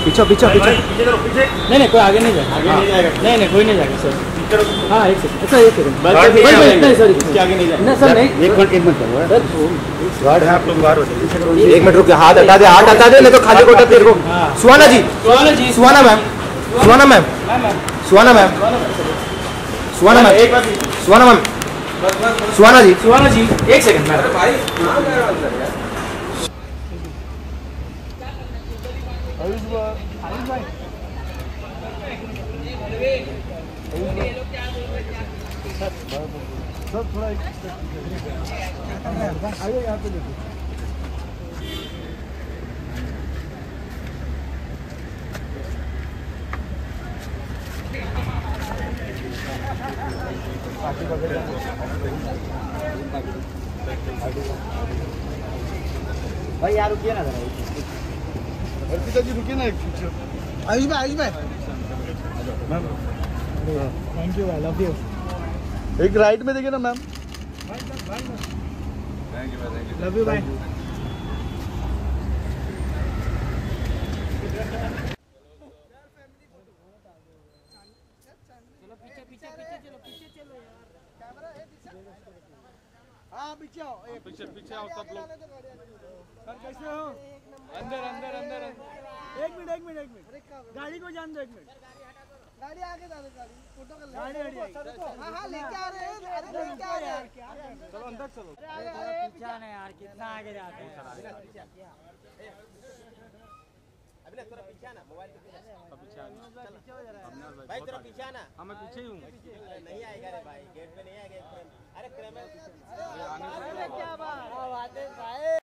पीछे पीछे पीछे नहीं नहीं कोई आगे नहीं जाएगा, आगे नहीं जाएगा, नहीं नहीं कोई नहीं जाएगा सर। हाँ एक सेकंड, अच्छा एक सेकंड, नहीं सॉरी आगे नहीं जाएगा, नहीं सर नहीं, एक मिनट करो गार्ड है आप लोग, बाहर हो जाइए, एक मिनट रुकिए, हाथ हटा दे, हाथ हटा दे, नहीं तो खाली कोटा तेरे को। Suhana ji, Suhana ma'am, Suhana ma'am, Suhana ma'am, Suhana ma'am, Suhana ma'am, Suhana ji, Suhana ji एक सेकंड मैम। सर थोड़ा आइए यहाँ पे देखो। भाई यार रुकिए ना जरा, अर्पिता जी रुकिए ना एक पीछे। आयुष भाई thank you, I love you. एक राइट में देखिए ना ma'am. Thank you, love you भाई। चलो पीछे पीछे पीछे चलो, पीछे चलो यार, कैमरा है पीछे। हाँ पीछे आओ, पीछे पीछे आओ सब लोग। सर कैसे हो? अंदर अंदर अंदर, एक मिनट गाड़ी को जान दो, एक मिनट गाड़ी आगे डालो, गाड़ी फोटो कर ले, गाड़ी हां लेके आ रहे हैं, अरे लेके आ रहे हैं, चलो अंदर चलो। अरे थोड़ा पीछे आना यार, कितना आगे जाते हैं। अभी ना थोड़ा पीछे आना, मोबाइल के पीछे आना, भाई थोड़ा पीछे आना। हां मैं पीछे ही हूं। नहीं आएगा रे भाई, गेट पे नहीं आएगा। अरे क्या बात है भाई।